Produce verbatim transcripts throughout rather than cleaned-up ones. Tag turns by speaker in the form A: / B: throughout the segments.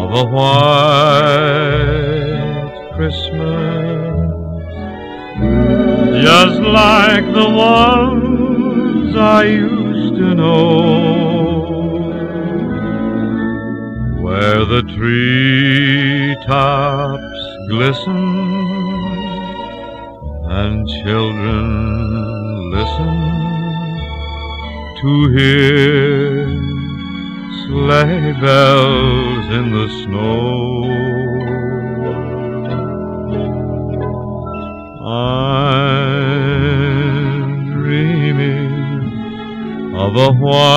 A: of a white Christmas, just like the ones I used to know, where the treetops glisten and children listen to hear sleigh bells in the snow. I'm dreaming of a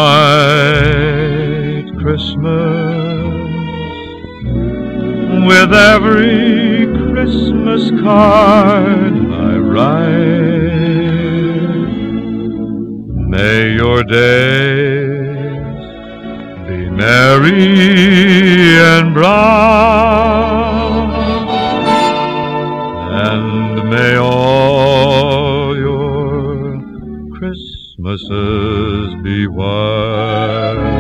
A: white Christmas, with every Christmas card I write. May your days be merry and bright, and may all your Christmases be white.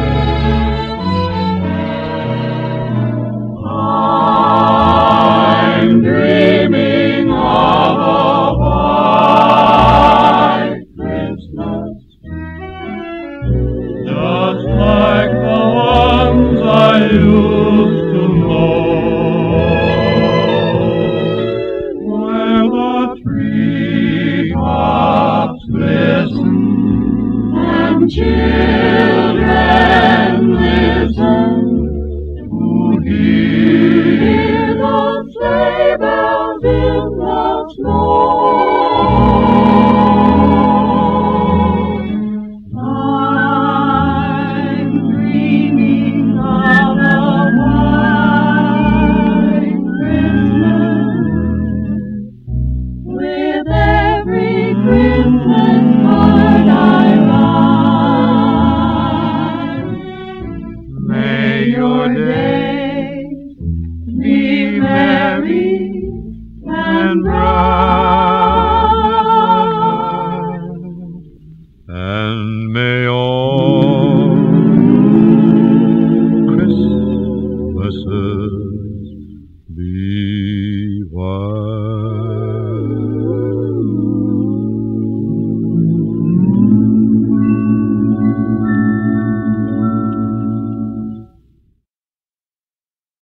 B: I'm dreaming of a white Christmas, just like the ones I used to know, where the treetops glisten and children listen to hear the sleigh bells in the snow. I'm dreaming of a white Christmas, with every Christmas card I write. May your days be merry and bright,
A: And may all Christmases